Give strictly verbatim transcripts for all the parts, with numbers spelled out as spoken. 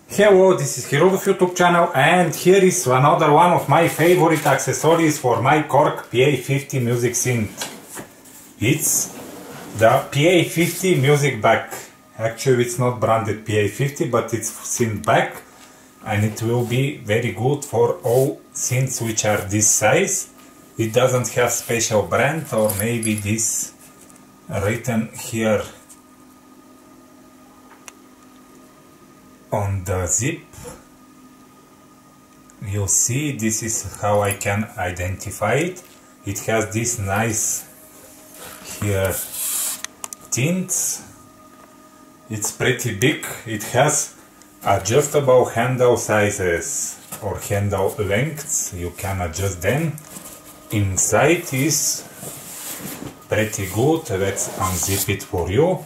Hello, this is Hero of YouTube channel, and here is another one of my favorite accessories for my Korg P A fifty Music Synth. It's the P A fifty Music Bag. Actually, it's not branded P A fifty, but it's synth bag, and it will be very good for all synths which are this size. It doesn't have special brand, or maybe this written here on the zip. You see, this is how I can identify it. It has this nice here tints. It's pretty big. It has adjustable handle sizes or handle lengths. You can adjust them. Inside is pretty good. Let's unzip it for you.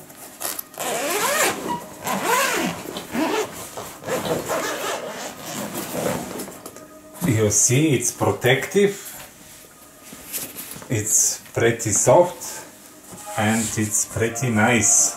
You see, it's protective, it's pretty soft, and it's pretty nice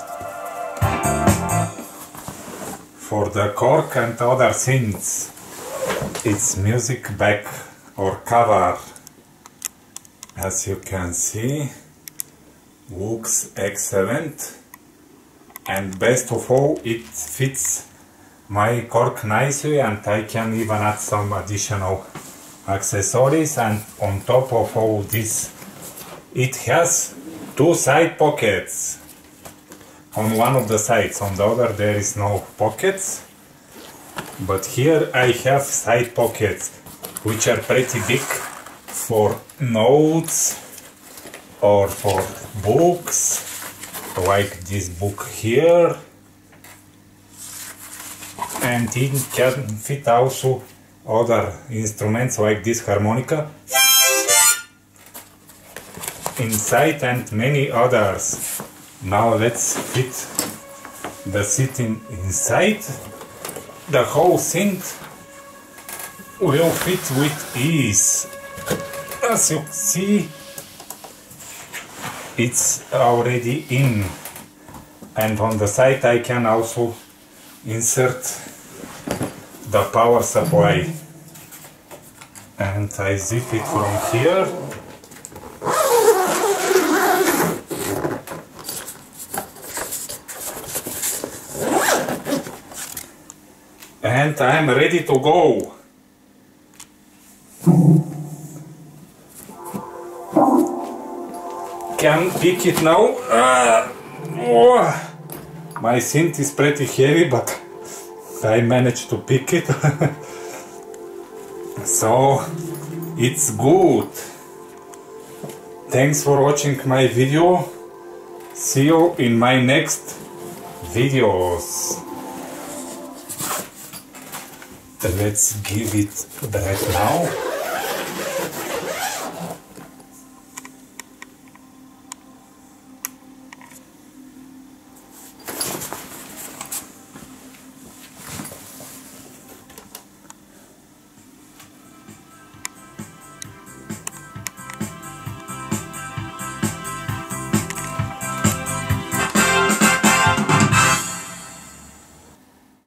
for the Korg and other synths. It's music bag or cover. As you can see, looks excellent, and best of all, it fits my Korg nicely, and I can even add some additional accessories. And on top of all this, it has two side pockets. On one of the sides, on the other there is no pockets, but here I have side pockets which are pretty big for notes or for books, like this book here. And it can fit also other instruments like this harmonica inside, and many others. Now let's fit the sitting inside. The whole synth will fit with ease. As you see, it's already in, and on the side I can also insert the power supply, and I zip it from here. And I'm ready to go. Can pick it now. Uh, oh. My synth is pretty heavy, but I managed to pick it. So it's good. Thanks for watching my video. See you in my next videos. Let's give it breath now.